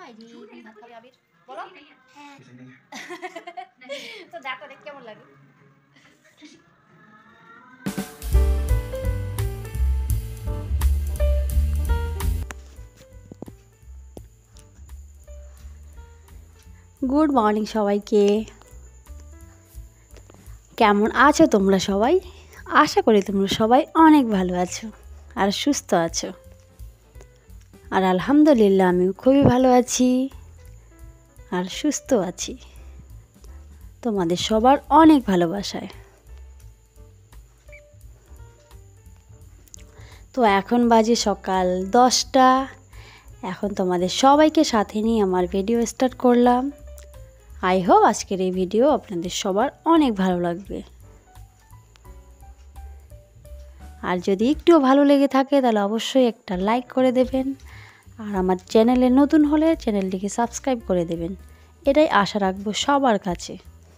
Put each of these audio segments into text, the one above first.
ID তুমি ভাত খাবে আবির বলো হ্যাঁ তো দেখো দেখ কেমন লাগে। গুড মর্নিং সবাইকে, কেমন আছো তোমরা সবাই? আশা করি তোমরা সবাই অনেক ভালো আছো আর সুস্থ আছো। আর আলহামদুলিল্লাহ আমিও খুবই ভালো আছি আর সুস্থ আছি তোমাদের সবার অনেক ভালোবাসায়। তো এখন বাজে সকাল 10টা। এখন তোমাদের সবাইকে সাথে নিয়ে আমার ভিডিও স্টার্ট করলাম। আই হোপ আজকের এই ভিডিও আপনাদের সবার অনেক ভালো লাগবে। আর যদি একটুও ভালো লেগে থাকে তাহলে অবশ্যই একটা লাইক করে দেবেন, আর আমার চ্যানেলে নতুন হলে চ্যানেলটিকে সাবস্ক্রাইব করে দেবেন, এটাই আশা রাখবো সবার কাছে।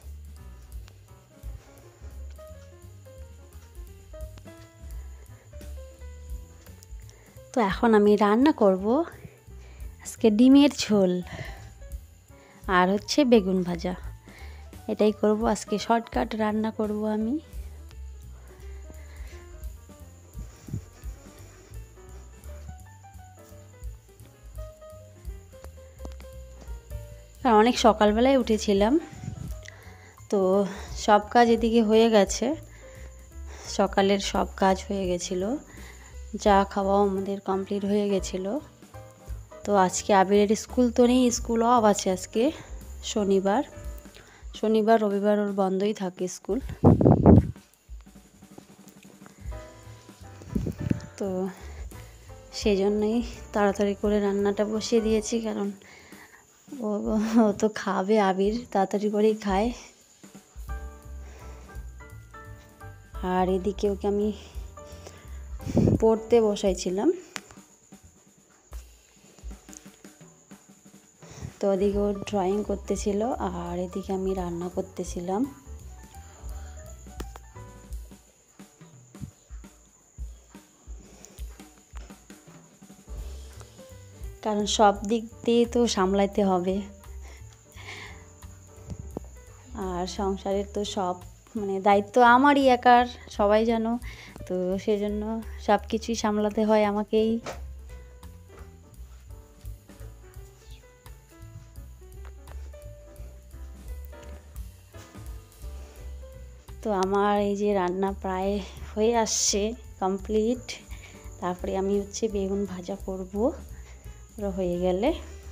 তো এখন আমি রান্না করব আজকে ডিমের ঝোল আর হচ্ছে বেগুন ভাজা, এটাই করব আজকে, শর্টকাট রান্না করব আমি। আর অনেক সকালবেলায় উঠেছিলাম, তো সব কাজ এদিকে হয়ে গেছে, সকালের সব কাজ হয়ে গেছিলো, চা খাওয়াও আমাদের কমপ্লিট হয়ে গেছিলো। তো আজকে আবিরের স্কুল তো নেই, স্কুল অফ আছে আজকে, শনিবার রবিবার ওর বন্ধই থাকে স্কুল। তো সেই জন্যই তাড়াতাড়ি করে রান্নাটা বসিয়ে দিয়েছি, কারণ ও তো খাবে, আবির তাড়াতাড়ি করেই খায়। আর এদিকে ওকে আমি পড়তে বসাইছিলাম, তো ওদিকে ও ড্রয়িং করতেছিল আর এদিকে আমি রান্না করতেছিলাম। কারণ সব দিক দিয়ে তো সামলাইতে হবে, আর সংসারের তো সব দায়িত্ব আমারই একার, সবাই জানো, তো সেজন্য সব কিছুই সামলাতে হয় আমাকেই। তো আমার এই যে রান্না প্রায় হয়ে আসছে, কমপ্লিট। তারপরে আমি হচ্ছে বেগুন ভাজা করব, ওরা হয়ে গেলে।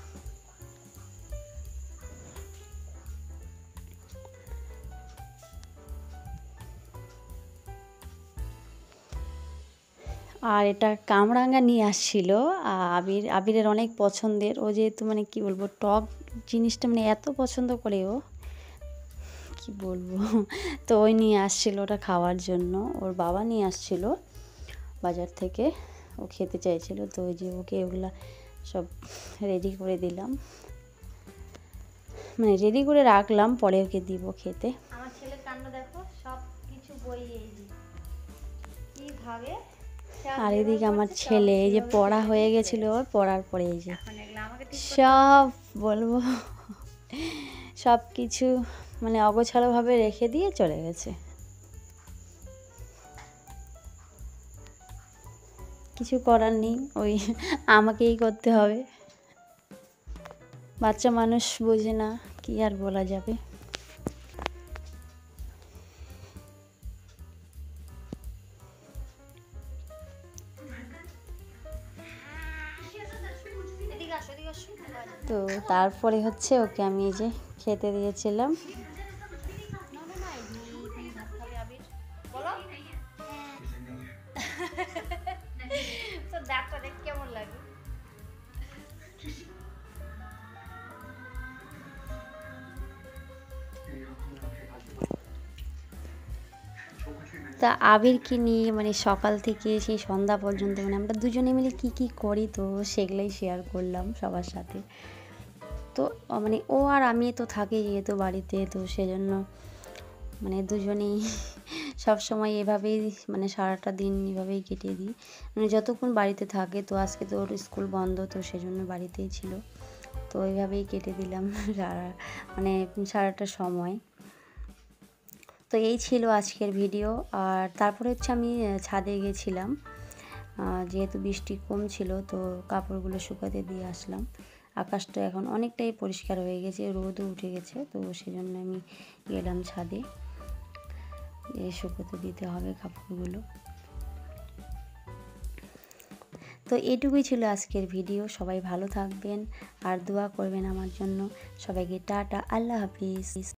আর এটা কামরাঙা নিয়ে আসছিল, আবিরের অনেক পছন্দের, ও যেহেতু কি বলবো টক জিনিসটা এত পছন্দ করে, ও কি বলবো। তো ওই নিয়ে আসছিল ওটা খাওয়ার জন্য, ওর বাবা নিয়ে আসছিল বাজার থেকে, ও খেতে চাইছিল, তো ওই যে ওকে ওগুলা সব রেডি করে দিলাম, রেডি করে রাখলাম, পরে ওকে দিব খেতে। আমার ছেলের কাণ্ড দেখো, সব কিছু বই এই যে কিভাবে। আর এদিকে আমার ছেলে এই যে পড়া হয়ে গেছিল, ওর পড়ার পরে এই যে সব বলবো সব কিছু অগোছালোভাবে রেখে দিয়ে চলে গেছে। কিছু করার নেই, ওই আমাকেই করতে হবে, বাচ্চা মানুষ বোঝে না, কি আর বলা যাবে। তো তারপরে হচ্ছে ওকে আমি এই যে খেতে দিয়েছিলাম। কেমন লাগে? তা আবিরকে নিয়ে সকাল থেকে সেই সন্ধ্যা পর্যন্ত আমরা দুজনে মিলে কি করি, তো সেগুলোই শেয়ার করলাম সবার সাথে। তো ও আর আমি তো থাকি যেহেতু বাড়িতে, তো সেজন্য দুজনেই সব সময় এভাবেই সারাটা দিন এভাবেই কেটে দিই, যতক্ষণ বাড়িতে থাকে। তো আজকে তো ওর স্কুল বন্ধ, তো সেজন্য বাড়িতেই ছিল। তো ওইভাবেই কেটে দিলাম মানে সারাটা সময়। তো এই ছিল আজকের ভিডিও। আর তারপরে হচ্ছে আমি ছাদে গেছিলাম, যেহেতু বৃষ্টি কম ছিল তো কাপড়গুলো শুকাতে দিয়ে আসলাম। আকাশটা এখন অনেকটাই পরিষ্কার হয়ে গেছে, রোদও উঠে গেছে, তো সেজন্য আমি গেলাম ছাদে, শুকোতে দিতে হবে কাপড়গুলো। তো এইটুকুই ছিল আজকের ভিডিও। সবাই ভালো থাকবেন আর দোয়া করবেন আমার জন্য। সবাইকে টাটা, আল্লাহ হাফিজ।